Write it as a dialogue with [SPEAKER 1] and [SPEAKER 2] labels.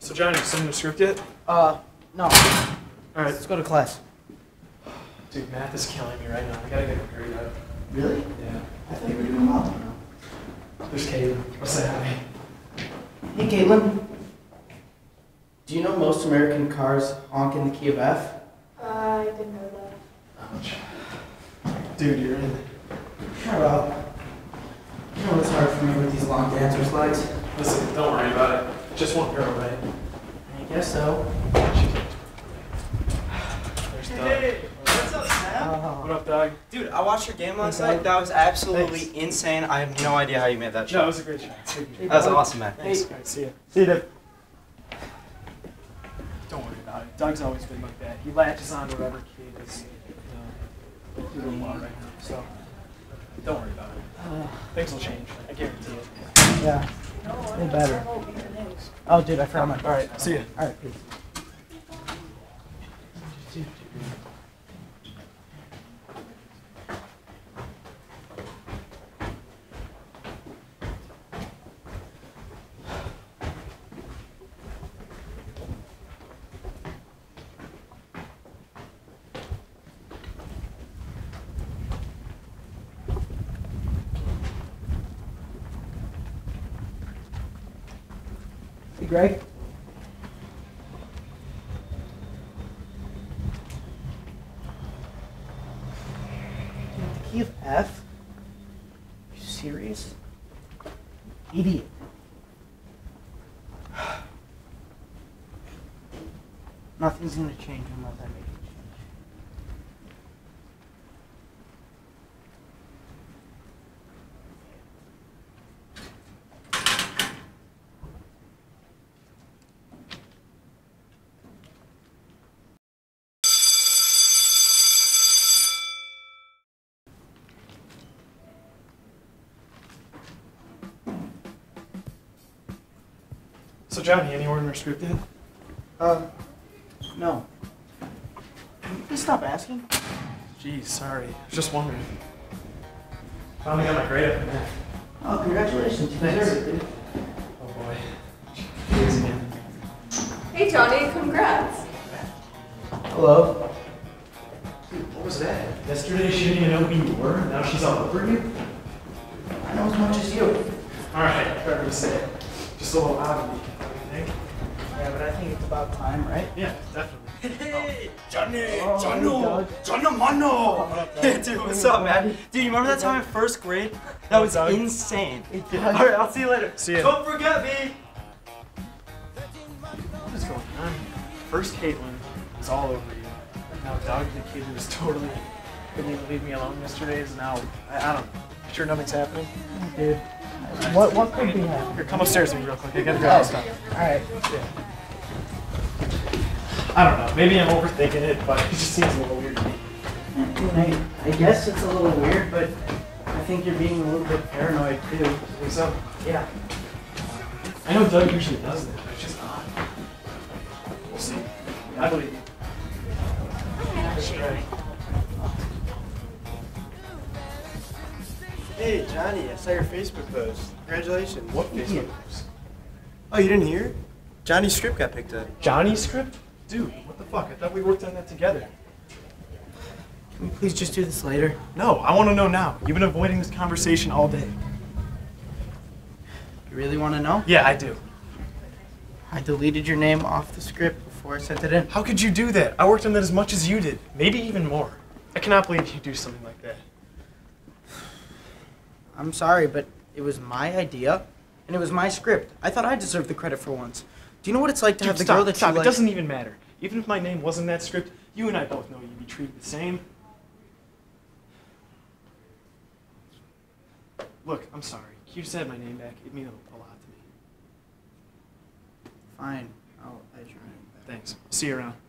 [SPEAKER 1] So Johnny, you sending the script yet?
[SPEAKER 2] No.
[SPEAKER 1] Alright.
[SPEAKER 2] Let's go to class.
[SPEAKER 1] Dude, math is killing me right now. I gotta get a grade up.
[SPEAKER 2] Really?
[SPEAKER 1] Yeah.
[SPEAKER 2] I thought you were doing well.
[SPEAKER 1] There's Caitlin. What's that mean?
[SPEAKER 2] Hey, Caitlin. Do you know most American cars honk in the key of F?
[SPEAKER 3] I didn't know that.
[SPEAKER 1] Ouch. Dude, you're in.
[SPEAKER 2] Shut up. You know it's hard for me with these long dancer slides.
[SPEAKER 1] Listen, don't worry about it. Just one girl, right?
[SPEAKER 2] I guess so.
[SPEAKER 1] There's Doug.
[SPEAKER 4] Hey, what's up, Sam?
[SPEAKER 1] What up, Doug?
[SPEAKER 4] Dude, I watched your game last night. That was absolutely insane. I have no idea how you made that
[SPEAKER 1] No, it
[SPEAKER 4] shot.
[SPEAKER 1] was a great shot. Thank you.
[SPEAKER 4] That was awesome, man.
[SPEAKER 1] Thanks.
[SPEAKER 2] Hey.
[SPEAKER 1] Alright, see ya.
[SPEAKER 2] See you, Dave.
[SPEAKER 1] Don't worry about it. Doug's always been like that. He latches on to whatever kid is doing well right now. So, don't worry about it. Things will change. I guarantee it.
[SPEAKER 2] Yeah. Way better. Oh, dude, I forgot my.
[SPEAKER 1] Alright, see ya.
[SPEAKER 2] Alright, peace. Hey, Greg. The key of F? Are you serious? Idiot. Nothing's gonna change unless I make it change.
[SPEAKER 1] So Johnny, any order script yet?
[SPEAKER 2] No. Can you please stop asking?
[SPEAKER 1] Jeez, sorry. I was just wondering. Finally got my grade up in math.
[SPEAKER 2] Oh, congratulations. You
[SPEAKER 1] Thanks.
[SPEAKER 2] deserve it, dude.
[SPEAKER 1] Oh boy. Jeez again.
[SPEAKER 3] Hey Johnny, congrats.
[SPEAKER 2] Hello.
[SPEAKER 1] Dude, what was that? Yesterday she didn't even know who you were, and now she's all over you?
[SPEAKER 2] I know as much as you.
[SPEAKER 1] Alright, whatever you say. Just a little oddity. What do you think?
[SPEAKER 2] Yeah, but I think it's about time, right?
[SPEAKER 1] Yeah, definitely.
[SPEAKER 4] Hey, Johnny!
[SPEAKER 2] Oh,
[SPEAKER 4] Johnny!
[SPEAKER 2] Doug.
[SPEAKER 4] Johnny Mano! Dude, what's up, man? Dude, you remember that time in first grade? That was
[SPEAKER 1] Doug.
[SPEAKER 4] insane.
[SPEAKER 2] Doug.
[SPEAKER 4] Alright, I'll see you later.
[SPEAKER 1] See ya.
[SPEAKER 4] Don't forget me!
[SPEAKER 1] What is going on here? First Caitlin was all over you. Now Doug, the kid who was totally couldn't even leave me alone yesterday, is now, I don't know. Sure nothing's happening?
[SPEAKER 2] Dude. What could be happening?
[SPEAKER 1] Here, come upstairs with me real quick. I gotta grab this stuff.
[SPEAKER 2] Alright.
[SPEAKER 1] I don't know. Maybe I'm overthinking it, but it just seems a little weird to me.
[SPEAKER 2] I guess it's a little weird, but I think you're being a little bit paranoid too.
[SPEAKER 1] You think so?
[SPEAKER 2] Yeah.
[SPEAKER 1] I know Doug usually does that, but it's just odd. We'll see. I believe you.
[SPEAKER 5] Hey, Johnny, I saw your Facebook post. Congratulations.
[SPEAKER 1] What Facebook post?
[SPEAKER 5] Oh, you didn't hear? Johnny's script got picked up.
[SPEAKER 1] Johnny's script? Dude, what the fuck? I thought we worked on that together.
[SPEAKER 2] Can we please just do this later?
[SPEAKER 1] No, I want to know now. You've been avoiding this conversation all day.
[SPEAKER 2] You really want to know?
[SPEAKER 1] Yeah, I do.
[SPEAKER 2] I deleted your name off the script before I sent it in.
[SPEAKER 1] How could you do that? I worked on that as much as you did. Maybe even more. I cannot believe you do something like that.
[SPEAKER 2] I'm sorry, but it was my idea, and it was my script. I thought I deserved the credit for once. Do you know what it's like to have the girl that
[SPEAKER 1] stop.
[SPEAKER 2] you like?
[SPEAKER 1] It doesn't even matter. Even if my name wasn't in that script, you and I both know you'd be treated the same. Look, I'm sorry. You just had my name back. It means a lot to me.
[SPEAKER 2] Fine. I'll add your name back.
[SPEAKER 1] Thanks. See you around.